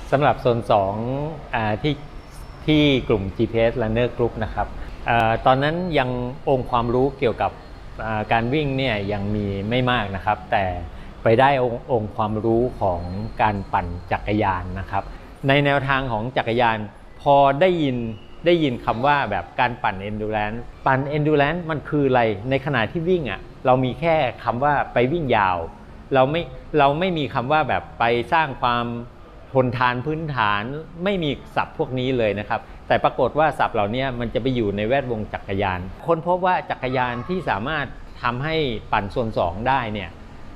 สำหรับโซน2ที่กลุ่ม GPS Runner Group นะครับตอนนั้นยังองค์ความรู้เกี่ยวกับการวิ่งเนี่ยยังมีไม่มากนะครับแต่ไปได้องค์ความรู้ของการปั่นจักรยานนะครับในแนวทางของจักรยานพอได้ยินคำว่าแบบการปั่น endurance ปั่น endurance มันคืออะไรในขณะที่วิ่งเรามีแค่คำว่าไปวิ่งยาวเราไม่มีคำว่าแบบไปสร้างความทนทานพื้นฐานไม่มีศัพท์พวกนี้เลยนะครับแต่ปรากฏว่าศัพท์เหล่านี้มันจะไปอยู่ในแวดวงจักรยานค้นพบว่าจักรยานที่สามารถทำให้ปั่นโซน2ได้เนี่ย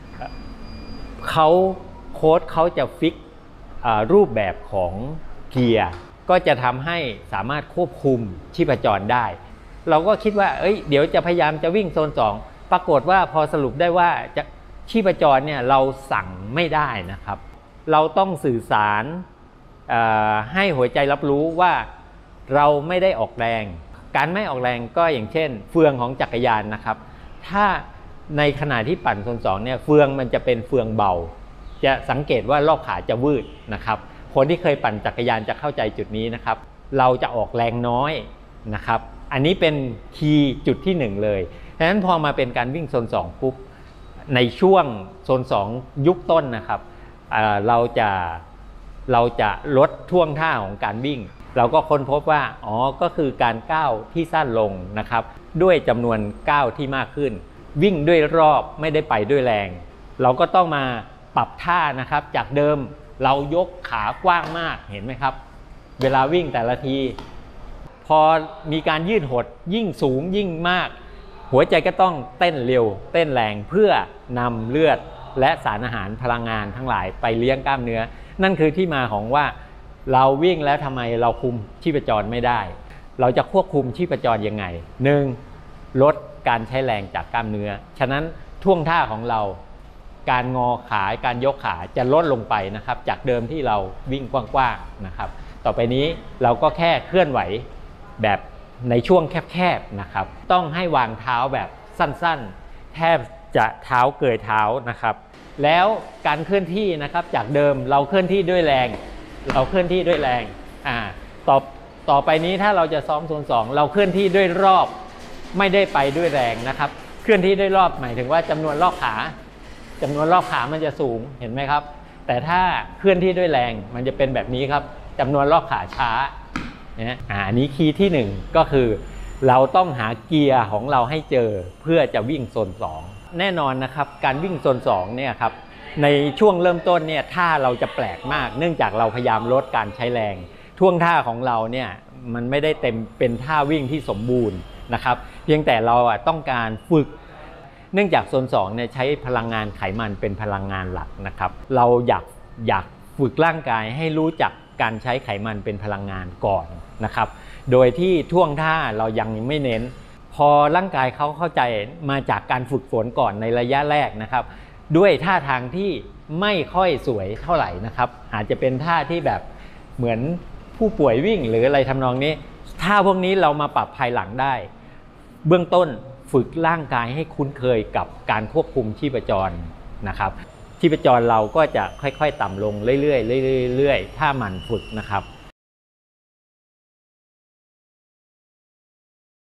โค้ดเขาจะฟิกรูปแบบของเกียร์ก็จะทำให้สามารถควบคุมชีพจรได้เราก็คิดว่าเดี๋ยวจะพยายามจะวิ่งโซน2ปรากฏว่าพอสรุปได้ว่าชีพจรเนี่ยเราสั่งไม่ได้นะครับเราต้องสื่อสารให้หัวใจรับรู้ว่าเราไม่ได้ออกแรงการไม่ออกแรงก็อย่างเช่นเฟืองของจักรยานนะครับถ้าในขณะที่ปั่นโซน2เนี่ยเฟืองมันจะเป็นเฟืองเบาจะสังเกตว่ารอบขาจะวืดนะครับคนที่เคยปั่นจักรยานจะเข้าใจจุดนี้นะครับเราจะออกแรงน้อยนะครับอันนี้เป็นคีย์จุดที่1เลยฉะนั้นพอมาเป็นการวิ่งโซน2ปุ๊บในช่วงโซน2ยุคต้นนะครับเราจะลดท่วงท่าของการวิ่งเราก็ค้นพบว่าก็คือการก้าวที่สั้นลงนะครับด้วยจำนวนก้าวที่มากขึ้นวิ่งด้วยรอบไม่ได้ไปด้วยแรงเราก็ต้องมาปรับท่านะครับจากเดิมเรายกขากว้างมากเห็นไหมครับเวลาวิ่งแต่ละทีพอมีการยืดหดยิ่งสูงยิ่งมากหัวใจก็ต้องเต้นเร็วเต้นแรงเพื่อนำเลือดและสารอาหารพลังงานทั้งหลายไปเลี้ยงกล้ามเนื้อนั่นคือที่มาของว่าเราวิ่งแล้วทำไมเราคุมชีพจรไม่ได้เราจะควบคุมชีพจรยังไง 1. ลดการใช้แรงจากกล้ามเนื้อฉะนั้นท่วงท่าของเราการงอขาการยกขาจะลดลงไปนะครับจากเดิมที่เราวิ่งกว้างๆนะครับต่อไปนี้เราก็แค่เคลื่อนไหวแบบในช่วงแคบๆนะครับต้องให้วางเท้าแบบสั้นๆแทบจะเท้าเกยเท้านะครับแล้วการเคลื่อนที่นะครับจากเดิมเราเคลื่อนที่ด้วยแรงต่อไปนี้ถ้าเราจะซ้อมโซน2เราเคลื่อนที่ด้วยรอบไม่ได้ไปด้วยแรงนะครับเคลื่อนที่ด้วยรอบหมายถึงว่าจำนวนรอบขามันจะสูงเห็นไหมครับแต่ถ้าเคลื่อนที่ด้วยแรงมันจะเป็นแบบนี้ครับจำนวนรอบขาช้าอันนี้คีย์ที่1ก็คือเราต้องหาเกียร์ของเราให้เจอเพื่อจะวิ่งโซน2แน่นอนนะครับการวิ่งโซน2เนี่ยครับในช่วงเริ่มต้นเนี่ยท่าเราจะแปลกมากเนื่องจากเราพยายามลดการใช้แรงท่วงท่าของเราเนี่ยมันไม่ได้เป็นท่าวิ่งที่สมบูรณ์นะครับเพียงแต่เราต้องการฝึกเนื่องจากโซน2เนี่ยใช้พลังงานไขมันเป็นพลังงานหลักนะครับเราอยากฝึกร่างกายให้รู้จักการใช้ไขมันเป็นพลังงานก่อนนะครับโดยที่ท่วงท่าเรายังไม่เน้นพอร่างกายเขาเข้าใจมาจากการฝึกฝนก่อนในระยะแรกนะครับด้วยท่าทางที่ไม่ค่อยสวยเท่าไหร่นะครับอาจจะเป็นท่าที่แบบเหมือนผู้ป่วยวิ่งหรืออะไรทำนองนี้ท่าพวกนี้เรามาปรับภายหลังได้เบื้องต้นฝึกร่างกายให้คุ้นเคยกับการควบคุมชีพจรนะครับชีพจรเราก็จะค่อยๆต่ำลงเรื่อยๆถ้าหมั่นฝึกนะครับ